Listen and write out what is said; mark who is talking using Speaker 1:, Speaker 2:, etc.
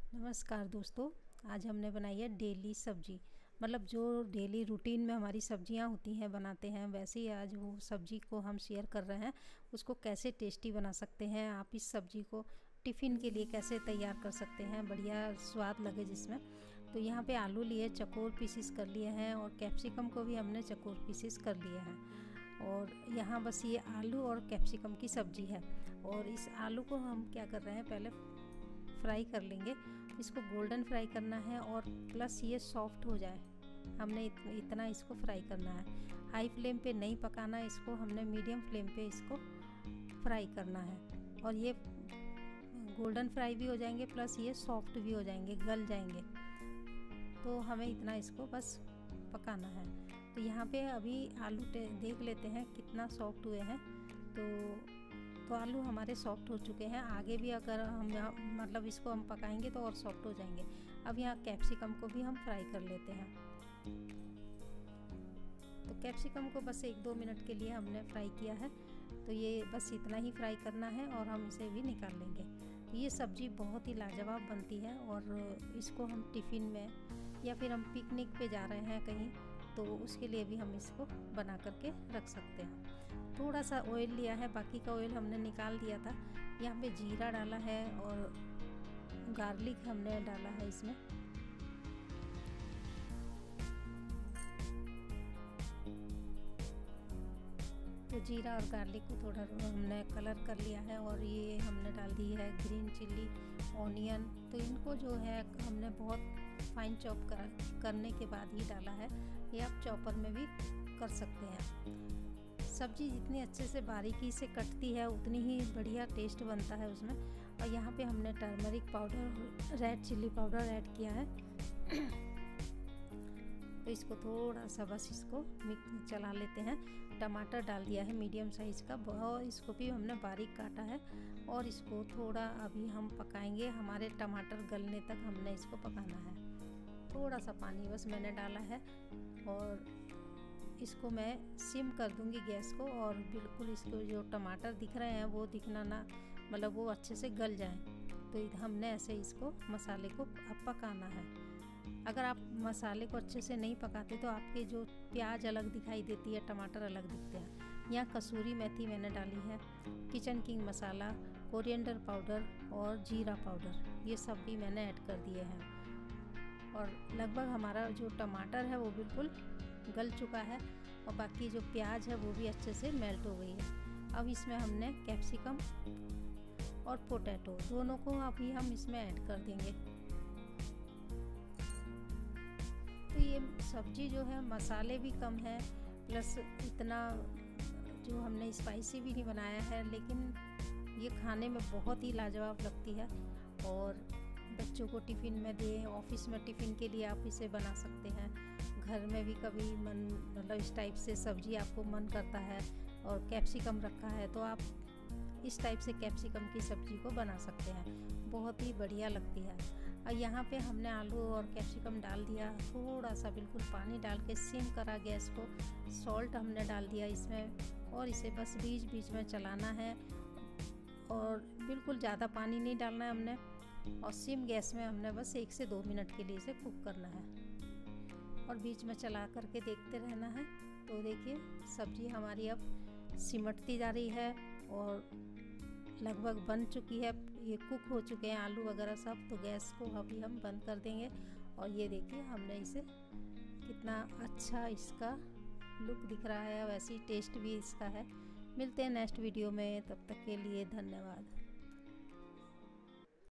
Speaker 1: नमस्कार दोस्तों, आज हमने बनाई है डेली सब्जी। मतलब जो डेली रूटीन में हमारी सब्जियां होती हैं बनाते हैं, वैसे ही आज वो सब्जी को हम शेयर कर रहे हैं। उसको कैसे टेस्टी बना सकते हैं, आप इस सब्जी को टिफ़िन के लिए कैसे तैयार कर सकते हैं, बढ़िया स्वाद लगे जिसमें। तो यहाँ पे आलू लिए चकोर पीसेस कर लिए हैं और कैप्सिकम को भी हमने चकोर पीसेस कर लिए हैं। और यहाँ बस ये आलू और कैप्सिकम की सब्जी है। और इस आलू को हम क्या कर रहे हैं, पहले फ्राई कर लेंगे। इसको गोल्डन फ्राई करना है और प्लस ये सॉफ्ट हो जाए, हमने इतना इसको फ्राई करना है। हाई फ्लेम पे नहीं पकाना इसको, हमने मीडियम फ्लेम पे इसको फ्राई करना है। और ये गोल्डन फ्राई भी हो जाएंगे, प्लस ये सॉफ्ट भी हो जाएंगे, गल जाएंगे। तो हमें इतना इसको बस पकाना है। तो यहाँ पे अभी आलू देख लेते हैं कितना सॉफ्ट हुए हैं। तो आलू हमारे सॉफ्ट हो चुके हैं। आगे भी अगर हम मतलब इसको हम पकाएंगे तो और सॉफ्ट हो जाएंगे। अब यहाँ कैप्सिकम को भी हम फ्राई कर लेते हैं। तो कैप्सिकम को बस 1-2 मिनट के लिए हमने फ्राई किया है। तो ये बस इतना ही फ्राई करना है और हम इसे भी निकाल लेंगे। तो ये सब्ज़ी बहुत ही लाजवाब बनती है और इसको हम टिफ़िन में या फिर हम पिकनिक पे जा रहे हैं कहीं, तो उसके लिए भी हम इसको बना करके रख सकते हैं। थोड़ा सा ऑयल लिया है, बाकी का ऑयल हमने निकाल दिया था। यहाँ पे जीरा डाला है और गार्लिक हमने डाला है इसमें। तो जीरा और गार्लिक को थोड़ा हमने कलर कर लिया है और ये हमने डाल दी है ग्रीन चिल्ली, ऑनियन। तो इनको जो है हमने बहुत फाइन चॉप करने के बाद ही डाला है। ये आप चॉपर में भी कर सकते हैं। सब्जी जितनी अच्छे से बारीकी से कटती है उतनी ही बढ़िया टेस्ट बनता है उसमें। और यहाँ पे हमने turmeric powder, red chilli powder add किया है। तो इसको थोड़ा सा बस इसको मिक्स चला लेते हैं। टमाटर डाल दिया है मीडियम साइज़ का, और इसको भी हमने बारीक काटा है। और इसको थोड़ा अभी हम पकाएंगे, हमारे टमाटर गलने तक हमने इसको पकाना है। थोड़ा सा पानी बस मैंने डाला है और इसको मैं सिम कर दूंगी गैस को। और बिल्कुल इसको जो टमाटर दिख रहे हैं वो दिखना ना, मतलब वो अच्छे से गल जाएं। तो हमने ऐसे इसको मसाले को अब पकाना है। अगर आप मसाले को अच्छे से नहीं पकाते तो आपके जो प्याज अलग दिखाई देती है, टमाटर अलग दिखते हैं। यहाँ कसूरी मेथी मैंने डाली है, Kitchen King masala, coriander powder और जीरा पाउडर, ये सब भी मैंने ऐड कर दिए हैं। और लगभग हमारा जो टमाटर है वो बिल्कुल गल चुका है और बाकी जो प्याज है वो भी अच्छे से मेल्ट हो गई है। अब इसमें हमने कैप्सिकम और पोटैटो दोनों को अभी हम इसमें ऐड कर देंगे। तो ये सब्जी जो है मसाले भी कम है, प्लस इतना जो हमने स्पाइसी भी नहीं बनाया है, लेकिन ये खाने में बहुत ही लाजवाब लगती है। और बच्चों को टिफ़िन में दें, ऑफिस में टिफ़िन के लिए आप इसे बना सकते हैं। घर में भी कभी मन, मतलब इस टाइप से सब्जी आपको मन करता है और कैप्सिकम रखा है तो आप इस टाइप से कैप्सिकम की सब्ज़ी को बना सकते हैं, बहुत ही बढ़िया लगती है। और यहाँ पे हमने आलू और कैप्सिकम डाल दिया, थोड़ा सा बिल्कुल पानी डाल के सिम करा गैस को। सॉल्ट हमने डाल दिया इसमें और इसे बस बीच बीच में चलाना है और बिल्कुल ज़्यादा पानी नहीं डालना है हमने। और सिम गैस में हमने बस 1 से 2 मिनट के लिए इसे कुक करना है और बीच में चला करके देखते रहना है। तो देखिए सब्जी हमारी अब सिमटती जा रही है और लगभग बन चुकी है। ये कुक हो चुके हैं आलू वगैरह सब। तो गैस को अभी हम बंद कर देंगे और ये देखिए हमने इसे, कितना अच्छा इसका लुक दिख रहा है, वैसे ही टेस्ट भी इसका है। मिलते हैं नेक्स्ट वीडियो में, तब तक के लिए धन्यवाद।